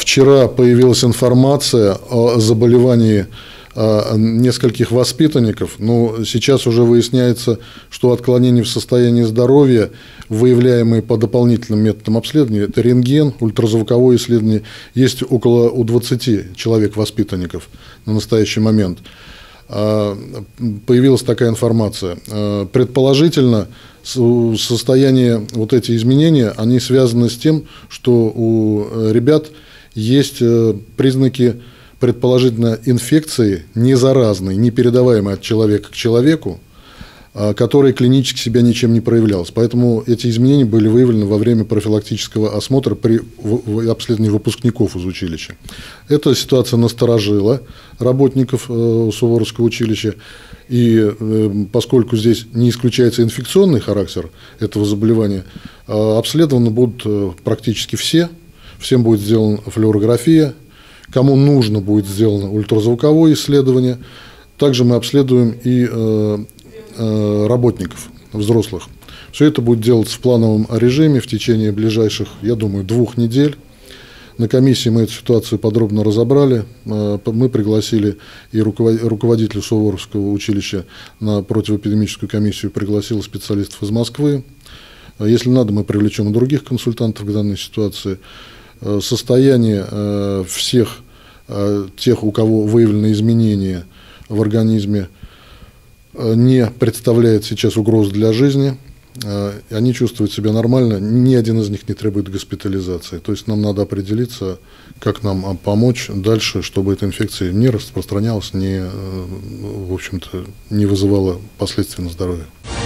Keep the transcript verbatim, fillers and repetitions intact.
Вчера появилась информация о заболевании нескольких воспитанников, но сейчас уже выясняется, что отклонения в состоянии здоровья, выявляемые по дополнительным методам обследования, это рентген, ультразвуковое исследование, есть около у двадцати человек воспитанников на настоящий момент. Появилась такая информация. Предположительно, состояние, вот эти изменения, они связаны с тем, что у ребят есть признаки предположительно инфекции не заразной, не передаваемой от человека к человеку, которая клинически себя ничем не проявлялась. Поэтому эти изменения были выявлены во время профилактического осмотра при обследовании выпускников из училища. Эта ситуация насторожила работников Суворовского училища, и поскольку здесь не исключается инфекционный характер этого заболевания, обследованы будут практически все, всем будет сделана флюорография. Кому нужно, будет сделано ультразвуковое исследование. Также мы обследуем и э, э, работников, взрослых. Все это будет делаться в плановом режиме в течение ближайших, я думаю, двух недель. На комиссии мы эту ситуацию подробно разобрали. Мы пригласили и руководителя Суворовского училища на противоэпидемическую комиссию, пригласил специалистов из Москвы. Если надо, мы привлечем и других консультантов к данной ситуации. Состояние всех тех, у кого выявлены изменения в организме, не представляет сейчас угрозы для жизни. Они чувствуют себя нормально, ни один из них не требует госпитализации. То есть нам надо определиться, как нам помочь дальше, чтобы эта инфекция не распространялась, не, в общем-то, не вызывала последствий на здоровье.